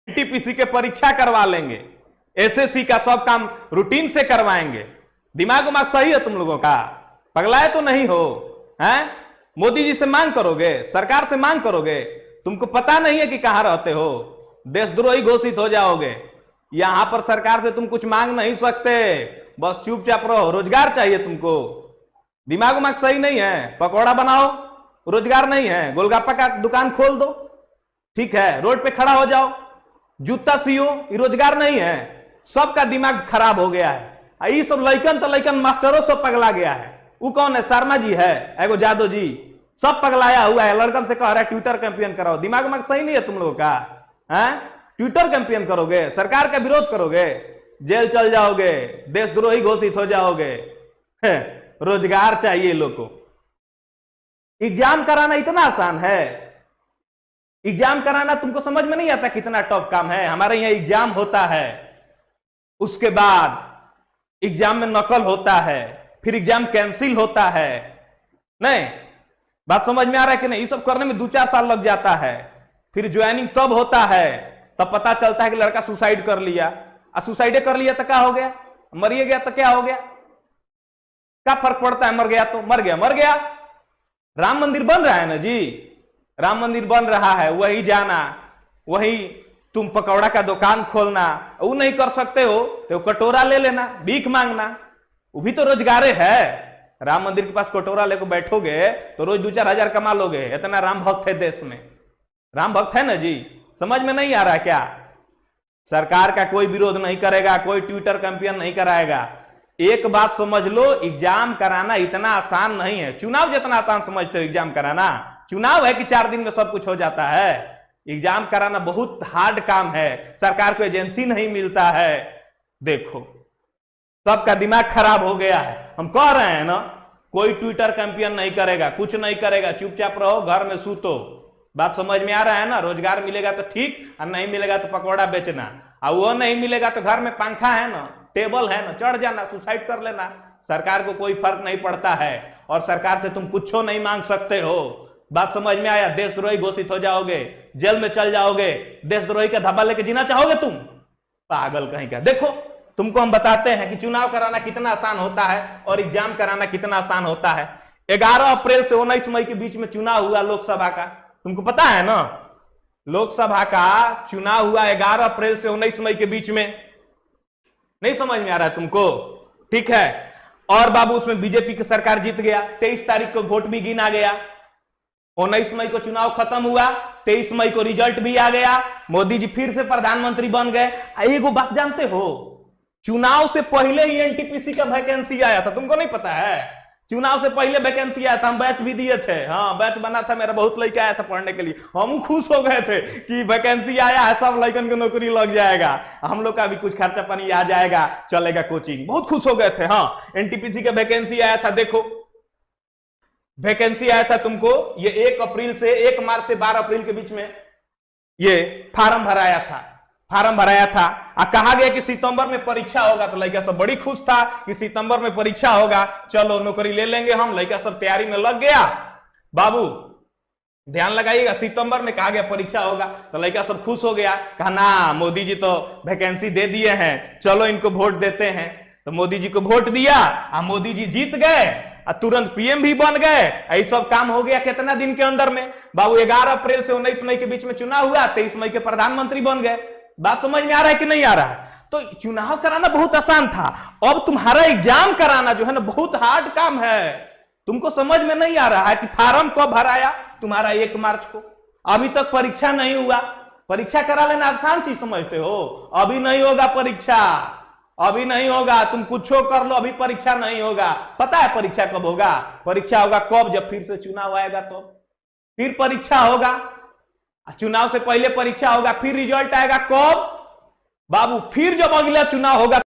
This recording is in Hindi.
टीपीसी के परीक्षा करवा लेंगे, एसएससी का सब काम रूटीन से करवाएंगे। दिमाग उमाग सही है तुम लोगों का? पगलाए तो नहीं हो? हैं? मोदी जी से मांग करोगे, सरकार से मांग करोगे? तुमको पता नहीं है कि कहां रहते हो? देशद्रोही घोषित हो जाओगे। यहां पर सरकार से तुम कुछ मांग नहीं सकते, बस चुपचाप रहो। रोजगार चाहिए तुमको, दिमाग उमाग सही नहीं है? पकौड़ा बनाओ, रोजगार नहीं है? गोलगप्पा का दुकान खोल दो, ठीक है, रोड पे खड़ा हो जाओ, जूता सियो, ये रोजगार नहीं है? सबका दिमाग खराब हो गया है। ये सब लइकन तो लइकन मास्टरों सब पगला गया है। वो कौन है? शर्मा जी है, एगो जादव जी, सब पगलाया हुआ है। लड़कन से कह रहा है ट्विटर कैंपेन कराओ। दिमाग उमाग सही नहीं है तुम लोगों का? हैं? ट्विटर कैंपेन करोगे, सरकार का विरोध करोगे, जेल चल जाओगे, देशद्रोही घोषित हो जाओगे। रोजगार चाहिए लोग को। एग्जाम कराना इतना आसान है? एग्जाम कराना तुमको समझ में नहीं आता कितना टफ काम है? हमारे यहाँ एग्जाम होता है, उसके बाद एग्जाम में नकल होता है, फिर एग्जाम कैंसिल होता है। नहीं, बात समझ में आ रहा है कि नहीं? ये सब करने में 2-4 साल लग जाता है। फिर ज्वाइनिंग तब होता है, तब पता चलता है कि लड़का सुसाइड कर लिया। सुसाइड कर लिया तो क्या हो गया? मरिए गया तो क्या हो गया? क्या फर्क पड़ता है? मर गया तो मर गया, मर गया। राम मंदिर बन रहा है ना जी, राम मंदिर बन रहा है, वही जाना, वही तुम पकौड़ा का दुकान खोलना। वो नहीं कर सकते हो तो कटोरा ले लेना, भीख मांगना, वो भी तो रोजगारे है। राम मंदिर के पास कटोरा लेकर बैठोगे तो रोज 2-4 हजार कमा लोगे। इतना राम भक्त है देश में, राम भक्त है ना जी? समझ में नहीं आ रहा क्या? सरकार का कोई विरोध नहीं करेगा, कोई ट्विटर कैंपेन नहीं कराएगा। एक बात समझ लो, एग्जाम कराना इतना आसान नहीं है। चुनाव जितना आसान समझते हो एग्जाम कराना, चुनाव है कि 4 दिन में सब कुछ हो जाता है। एग्जाम कराना बहुत हार्ड काम है, सरकार को एजेंसी नहीं मिलता है। देखो, सबका दिमाग खराब हो गया है। हम कह रहे हैं ना, कोई ट्विटर कैंपेन नहीं करेगा, कुछ नहीं करेगा, चुपचाप रहो, घर में सूतो। बात समझ में आ रहा है ना? रोजगार मिलेगा तो ठीक, और नहीं मिलेगा तो पकौड़ा बेचना, और वो नहीं मिलेगा तो घर में पंखा है ना, टेबल है ना, चढ़ जाना, सुसाइड कर लेना। सरकार को कोई फर्क नहीं पड़ता है, और सरकार से तुम कुछ नहीं मांग सकते हो। बात समझ में आया? देशद्रोही घोषित हो जाओगे, जेल में चल जाओगे, देशद्रोही का धब्बा लेके जीना चाहोगे तुम? पागल कहीं का। देखो, तुमको हम बताते हैं कि चुनाव कराना कितना आसान होता है और एग्जाम कराना कितना आसान होता है। 11 अप्रैल से 19 मई के बीच में चुनाव हुआ लोकसभा का, तुमको पता है ना? लोकसभा का चुनाव हुआ 11 अप्रैल से 19 मई के बीच में। नहीं समझ में आ रहा है तुमको? ठीक है। और बाबू, उसमें बीजेपी की सरकार जीत गया। 23 तारीख को वोट भी गिना गया। 19 मई को चुनाव खत्म हुआ, 23 मई को रिजल्ट भी आ गया। मोदी जी फिर से प्रधानमंत्री बन गए। एगो बात जानते हो, चुनाव से पहले ही एनटीपीसी का वैकेंसी आया था, तुमको नहीं पता है? चुनाव से पहले वैकेंसी आया था, हम बैच भी दिए थे। हाँ, बैच बना था मेरा, बहुत लड़का आया था पढ़ने के लिए। हम खुश हो गए थे कि वैकेंसी आया है, सब लड़कन को नौकरी लग जाएगा, हम लोग का भी कुछ खर्चा पानी आ जाएगा, चलेगा कोचिंग। बहुत खुश हो गए थे। हाँ, एनटीपीसी का वैकेंसी आया था। देखो, वैकेंसी आया था तुमको, ये 1 अप्रैल से 1 मार्च से 12 अप्रैल के बीच में ये फार्म भराया था। फार्म भराया था और कहा गया कि सितंबर में परीक्षा होगा। तो लड़का सब बड़ी खुश था कि सितंबर में परीक्षा होगा, चलो नौकरी ले लेंगे हम। लड़का सब तैयारी में लग गया। बाबू ध्यान लगाइएगा, सितंबर में कहा गया परीक्षा होगा, तो लड़का सब खुश हो गया। कहा ना, मोदी जी तो वैकेंसी दे दिए हैं, चलो इनको वोट देते हैं। तो मोदी जी को वोट दिया और मोदी जी जीत गए, तुरंत पीएम भी बन गए। यही सब काम हो गया कितना दिन के अंदर में बाबू? 11 अप्रैल से 19 मई के बीच में चुनाव हुआ, 23 मई के प्रधानमंत्री बन गए। बात समझ में आ रहा है कि नहीं आ रहा है? तो चुनाव कराना बहुत आसान था, अब तुम्हारा एग्जाम कराना जो है ना बहुत हार्ड काम है। तुमको समझ में नहीं आ रहा है कि फार्म कब भराया तुम्हारा? 1 मार्च को। अभी तक परीक्षा नहीं हुआ। परीक्षा करा लेना आसान सी समझते हो? अभी नहीं होगा परीक्षा, अभी नहीं होगा। तुम कुछो कर लो, अभी परीक्षा नहीं होगा। पता है परीक्षा कब होगा? परीक्षा होगा कब? जब फिर से चुनाव आएगा तो फिर परीक्षा होगा। चुनाव से पहले परीक्षा होगा, फिर रिजल्ट आएगा कब बाबू? फिर जब अगला चुनाव होगा